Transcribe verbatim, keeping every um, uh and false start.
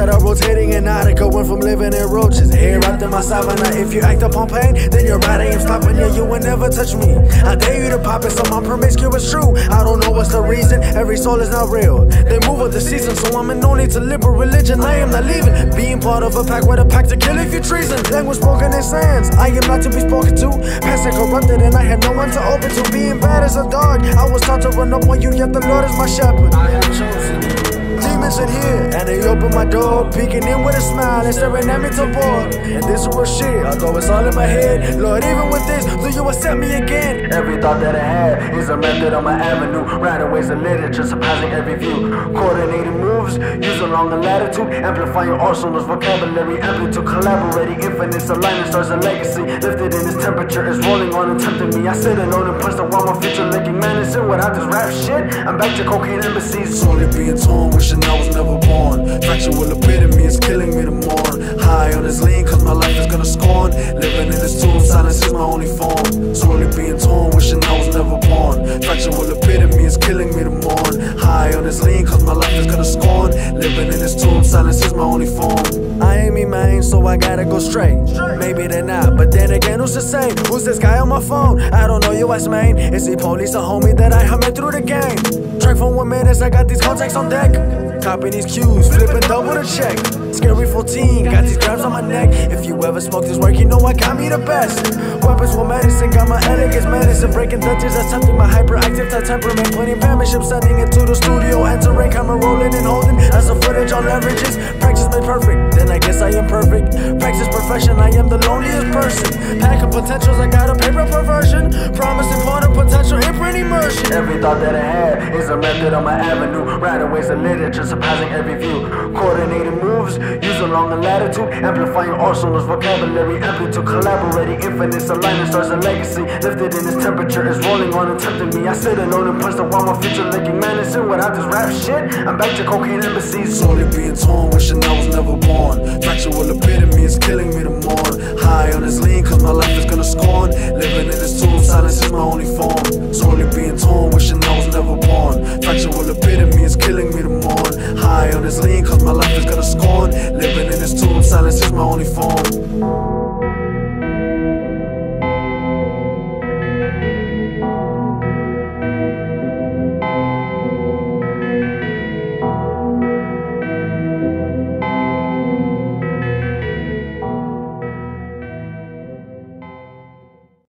that are rotating in Attica. Went from living in roaches, here wrapped in my savannah. If you act upon pain, then you're right, I am stopping you. You will never touch me. I dare you to pop it, so my promiscuous true. I don't know what's the reason, every soul is not real. They move with the season, so I'm in no need to live a religion. I am not leaving, being part of a pack with a pack to kill if you treason. Language spoken in sands, I am not to be spoken to. Past and corrupted, and I had no one to open to. Being bad as a dog, I was taught to run up on you, yet the Lord is my shepherd. I have chosen you. Demons in here, and they open my door, peeking in with a smile and staring at me to board. And this is real shit, although it's all in my head. Lord, even with this, do you accept me again? Every thought that I had is a method on my avenue. Random ways of literature, surpassing every view. Coordinated moves, using longer latitude, amplifying arsenals, vocabulary, amplitude, collaborating, infinite alignment, stars a legacy. Lifted in this temperature, is rolling on and tempting me. I sit alone and punch the wall, my future looking menacing. Without this rap shit, I'm back to cocaine embassies. Slowly being torn, wishing I was never born. Factual epitome is killing me to mourn. High on this lean, cause my life is gonna scorn. Living in this tomb, silence is my only form. Slowly being torn, wishing I was never born. Factual epitome is killing me to mourn. High on this lean, cause my life is gonna scorn. Living in this tomb, silence is my only form. I ain't me, man, so I gotta go straight. Maybe they're not, but then again, who's to say? Who's this guy on my phone? I don't know you as main. Is he police or homie that I humming through the game? Track for one minute, I got these contacts on deck. Copy these cues, flipping double the check. Scary fourteen, got these grabs on my neck. If you ever smoke this work, you know I got me the best. Weapons for medicine, got my elegance medicine. Breaking Dutches, attempting my hyperactive type temperament. Putting penmanship, sending it to the studio. Entering, camera rolling and holding. As the footage on leverages, practice made perfect. Then I guess I am perfect. Practice perfection, I am the loneliest person. Pack of potentials, I got a paper perversion. Promising part of potential imprint immersion. Every thought that I had is a method on my avenue. Random ways of literature, surpassing every view. Coordinated moves, using longer latitude, amplifying arsenals, vocabulary, amplitude, collaborating, infinite alignment, stars a legacy. Lifted in this temperature, is rolling on and tempting me. I sit alone and punch the wall, my future looking menacing. Without this rap shit, I'm back to cocaine embassies. Slowly being torn, wishing I was never born. Factual epitome is killing me to mourn. High on this lean, cause my life is gonna scorn.